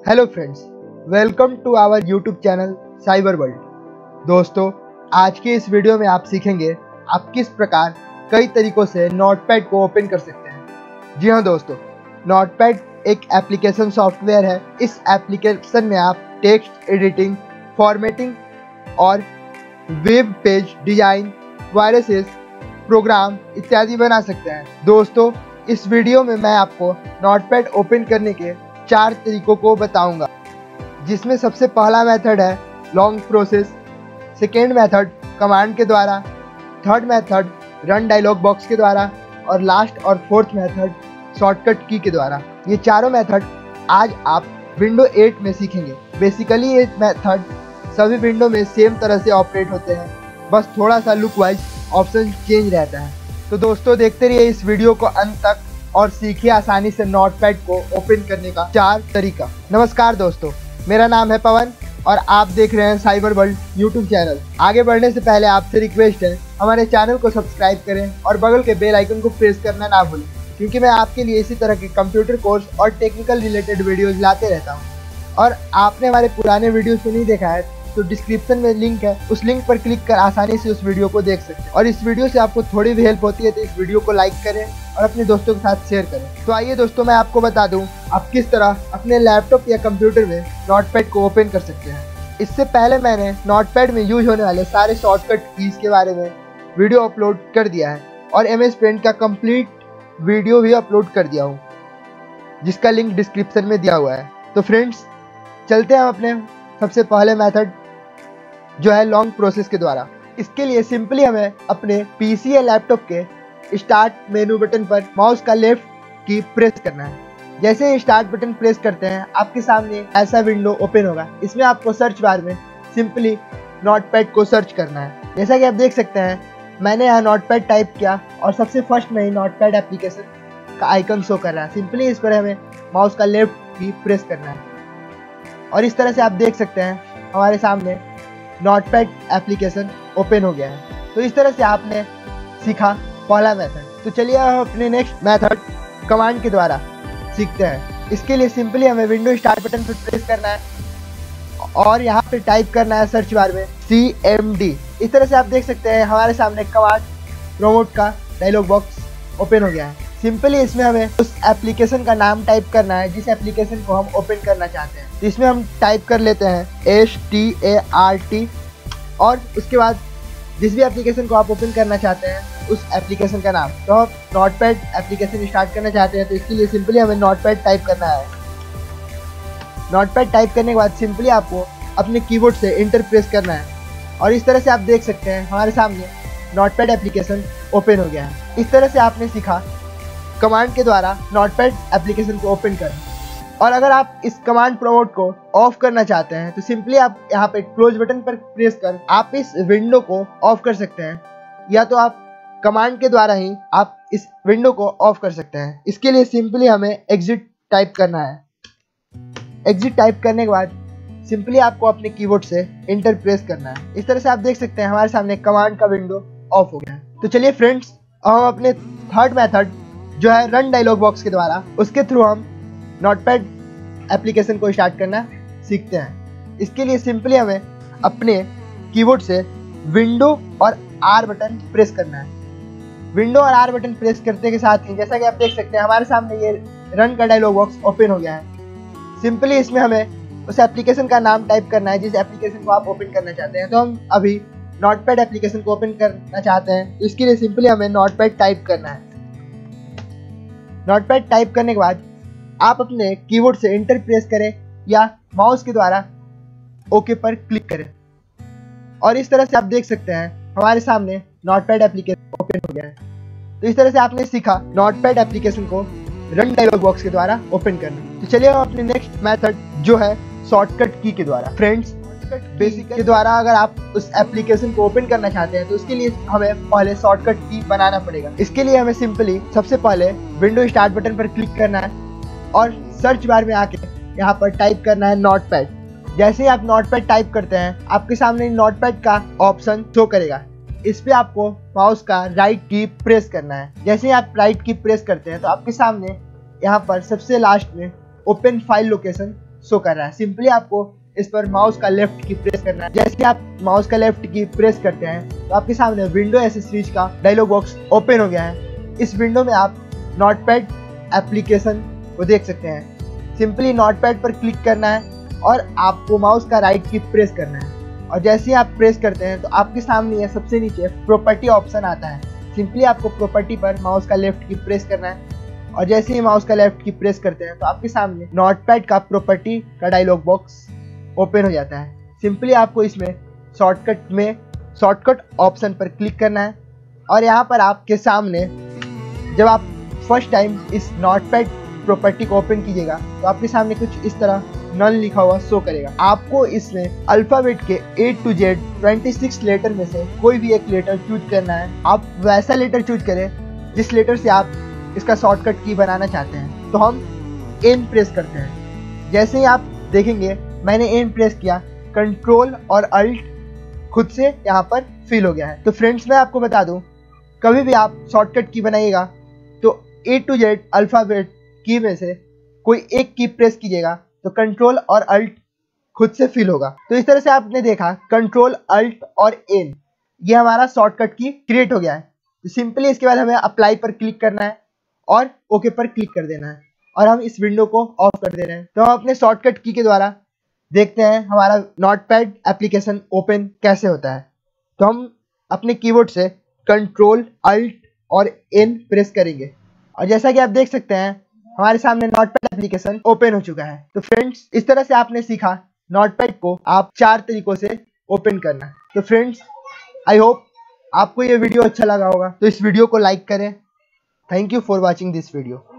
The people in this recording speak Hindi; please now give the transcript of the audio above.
Hello friends, welcome to our YouTube channel cyber world. दोस्तों, आज के इस वीडियो में आप सीखेंगे आप किस प्रकार कई तरीकों से नोटपैड को ओपन कर सकते हैं। जी हाँ दोस्तों, नोटपैड एक एप्लीकेशन सॉफ्टवेयर है। इस एप्लीकेशन में आप टेक्स्ट एडिटिंग, फॉर्मेटिंग और web page design, viruses, program इत्यादि बना सकते हैं। दोस्तों, इस वीडियो में मैं आपको नोटपैड ओपन करने के 4 तरीकों को बताऊंगा, जिसमें सबसे पहला मेथड है long process, second method command के द्वारा, third method run dialog box के द्वारा और लास्ट और फोर्थ मेथड शॉर्टकट की के द्वारा। ये चारों मेथड आज आप विंडो 8 में सीखेंगे। बेसिकली ये मेथड सभी विंडो में सेम तरह से ऑपरेट होते हैं, बस थोड़ा सा लुक वाइज ऑप्शन चेंज रहता है। तो दोस्तों, देखते रहिए इस वीडियो को अंत तक और सीखिए आसानी से नोटपैड को ओपन करने का 4 तरीका। नमस्कार दोस्तों, मेरा नाम है पवन और आप देख रहे हैं साइबर वर्ल्ड यूट्यूब चैनल। आगे बढ़ने से पहले आपसे रिक्वेस्ट है, हमारे चैनल को सब्सक्राइब करें और बगल के बेल आइकन को प्रेस करना ना भूलें, क्योंकि मैं आपके लिए इसी तरह के कंप्यूटर कोर्स और टेक्निकल रिलेटेड वीडियोज लाते रहता हूँ। और आपने हमारे पुराने वीडियोज को नहीं देखा है तो डिस्क्रिप्शन में लिंक है, उस लिंक पर क्लिक कर आसानी से उस वीडियो को देख सकते हैं। और इस वीडियो से आपको थोड़ी भी हेल्प होती है तो इस वीडियो को लाइक करें और अपने दोस्तों के साथ शेयर करें। तो आइए दोस्तों, मैं आपको बता दूं आप किस तरह अपने लैपटॉप या कंप्यूटर में नोटपैड को ओपन कर सकते हैं। इससे पहले मैंने नोटपैड में यूज होने वाले सारे शॉर्टकट कीज के बारे में वीडियो अपलोड कर दिया है और MS पेंट का कंप्लीट वीडियो भी अपलोड कर दिया हूँ, जिसका लिंक डिस्क्रिप्शन में दिया हुआ है। तो फ्रेंड्स, चलते हैं अपने सबसे पहले मेथड जो है लॉन्ग प्रोसेस के द्वारा। इसके लिए सिंपली हमें अपने PC या लैपटॉप के स्टार्ट मेनू बटन पर माउस का लेफ्ट की प्रेस करना है। जैसे ही स्टार्ट बटन प्रेस करते हैं, आपके सामने ऐसा विंडो ओपन होगा। इसमें आपको सर्च बार में सिंपली नोटपैड को सर्च करना है। जैसा कि आप देख सकते हैं, मैंने यहाँ नोटपैड टाइप किया और सबसे फर्स्ट में ही नोटपैड एप्लीकेशन का आइकन शो कर रहा है। सिंपली इस पर हमें माउस का लेफ्ट की प्रेस करना है और इस तरह से आप देख सकते हैं हमारे सामने नोटपैड एप्लीकेशन ओपन हो गया है। तो इस तरह से आपने सीखा पहला मेथड। तो चलिए हम अपने नेक्स्ट मेथड कमांड के द्वारा सीखते हैं। इसके लिए सिंपली हमें विंडो स्टार्ट बटन पर प्रेस करना है और यहाँ पे टाइप करना है सर्च बार में CMD। इस तरह से आप देख सकते हैं हमारे सामने कमांड प्रोमोट का डायलॉग बॉक्स ओपन हो गया है। सिंपली इसमें हमें उस एप्लीकेशन का नाम टाइप करना है जिस एप्लीकेशन को हम ओपन करना चाहते हैं। तो इसमें हम टाइप कर लेते हैं START और उसके बाद जिस भी एप्लीकेशन को आप ओपन करना चाहते हैं उस एप्लीकेशन का नाम। तो हम नोटपैड एप्लीकेशन स्टार्ट करना चाहते हैं, तो इसके लिए सिंपली हमें नोटपैड टाइप करना है। नोटपैड टाइप करने के बाद सिंपली आपको अपने कीबोर्ड से एंटर प्रेस करना है और इस तरह से आप देख सकते हैं हमारे सामने नोटपैड एप्लीकेशन ओपन हो गया है। इस तरह से आपने सीखा कमांड के द्वारा नोटपैड एप्लीकेशन को ओपन करना। और अगर आप इस कमांड प्रोमोट को ऑफ करना चाहते हैं तो सिंपली आप यहाँ पे क्लोज बटन पर प्रेस कर आप इस विंडो को ऑफ कर सकते हैं, या तो आप कमांड के द्वारा ही आप इस विंडो को ऑफ कर सकते हैं। इसके लिए सिंपली हमें एग्जिट टाइप करना है। एग्जिट टाइप करने के बाद सिंपली आपको अपने कीबोर्ड से एंटर प्रेस करना है। इस तरह से आप देख सकते हैं हमारे सामने कमांड का विंडो ऑफ हो गया है। तो चलिए फ्रेंड्स, हम अपने थर्ड मेथड जो है रन डायलॉग बॉक्स के द्वारा, उसके थ्रू हम नोटपैड एप्लीकेशन को स्टार्ट करना सीखते हैं। इसके लिए सिंपली हमें अपने कीबोर्ड से विंडो और R बटन प्रेस करना है। विंडो और R बटन प्रेस करते के साथ ही जैसा कि आप देख सकते हैं हमारे सामने ये रन का डायलॉग बॉक्स ओपन हो गया है। सिंपली इसमें हमें उस एप्लीकेशन का नाम टाइप करना है जिस एप्लीकेशन को आप ओपन करना चाहते हैं। तो हम अभी नोटपैड एप्लीकेशन को ओपन करना चाहते हैं, तो इसके लिए सिंपली हमें नोटपैड टाइप करना है। नोटपैड टाइप करने के बाद आप अपने कीबोर्ड से एंटर प्रेस करें या माउस के द्वारा ओके पर क्लिक करें और इस तरह से आप देख सकते हैं हमारे सामने नोटपैड एप्लीकेशन ओपन हो गया है। तो इस तरह से आपने सीखा नोटपैड एप्लीकेशन को रन डायलॉग बॉक्स के द्वारा ओपन करना। तो चलिए हम अपने नेक्स्ट मेथड जो है शॉर्टकट की के द्वारा। फ्रेंड्स, बेसिक के द्वारा अगर आप उस एप्लीकेशन को ओपन करना चाहते हैं तो उसके लिए हमें पहले शॉर्टकट की बनाना पड़ेगा। इसके लिए हमें सिंपली सबसे पहले विंडो स्टार्ट बटन पर क्लिक करना है और सर्च बार में आके यहाँ पर टाइप करना है नोटपैड। जैसे ही आप नोटपैड टाइप करते हैं आपके सामने नोटपैड का ऑप्शन शो करेगा। इस पे आपको माउस का राइट की प्रेस करना है। जैसे ही आप राइट की प्रेस करते हैं तो आपके सामने यहाँ पर सबसे लास्ट में ओपन फाइल लोकेशन शो कर रहा है। सिंपली आपको इस पर माउस का लेफ्ट की प्रेस करना है। जैसे आप माउस का लेफ्ट की प्रेस करते हैं तो आपके सामने विंडो एसेसरीज का डायलॉग बॉक्स ओपन हो गया है। इस विंडो में आप नोटपैड एप्लीकेशन को देख सकते हैं। सिंपली नोटपैड पर क्लिक करना है और आपको माउस का राइट की प्रेस करना है और जैसे ही आप प्रेस करते हैं तो आपके सामने ये सबसे नीचे प्रॉपर्टी ऑप्शन आता है। सिंपली आपको प्रॉपर्टी पर माउस का लेफ्ट की प्रेस करना है और जैसे ही माउस का लेफ्ट की प्रेस करते हैं तो आपके सामने नोटपैड का प्रॉपर्टी का डायलॉग बॉक्स ओपन हो जाता है। सिंपली आपको इसमें शॉर्टकट ऑप्शन पर क्लिक करना है और यहाँ पर आपके सामने जब आप फर्स्ट टाइम इस नोटपैड प्रॉपर्टी को ओपन कीजिएगा तो आपके सामने कुछ इस तरह नन लिखा हुआ शो करेगा। आपको इसमें अल्फाबेट के A to Z 26 लेटर में से कोई भी एक लेटर चूज करना है। आप वैसा लेटर चूज करें जिस लेटर से आप इसका शॉर्टकट की बनाना चाहते हैं। तो हम N प्रेस करते हैं। जैसे ही आप देखेंगे मैंने N प्रेस किया, कंट्रोल और अल्ट खुद से यहाँ पर फिल हो गया है। तो फ्रेंड्स मैं आपको बता दूं, कभी भी आप शॉर्टकट की बनाइएगा तो A to Z अल्फाबेट की में से कोई एक की प्रेस कीजिएगा तो कंट्रोल और अल्ट खुद से फिल होगा। तो इस तरह से आपने देखा कंट्रोल अल्ट और एन, ये हमारा शॉर्टकट की क्रिएट हो गया है। तो सिंपली इसके बाद हमें अप्लाई पर क्लिक करना है और ओके पर क्लिक कर देना है और हम इस विंडो को ऑफ कर दे रहे हैं। तो हम अपने शॉर्टकट की के द्वारा देखते हैं हमारा नोटपैड एप्लीकेशन ओपन कैसे होता है। तो हम अपने कीबोर्ड से कंट्रोल अल्ट और एन प्रेस करेंगे और जैसा कि आप देख सकते हैं हमारे सामने नोटपैड एप्लीकेशन ओपन हो चुका है। तो फ्रेंड्स इस तरह से आपने सीखा नोटपैड को आप 4 तरीकों से ओपन करना। तो फ्रेंड्स आई होप आपको ये वीडियो अच्छा लगा होगा, तो इस वीडियो को लाइक करें। Thank you for watching this video.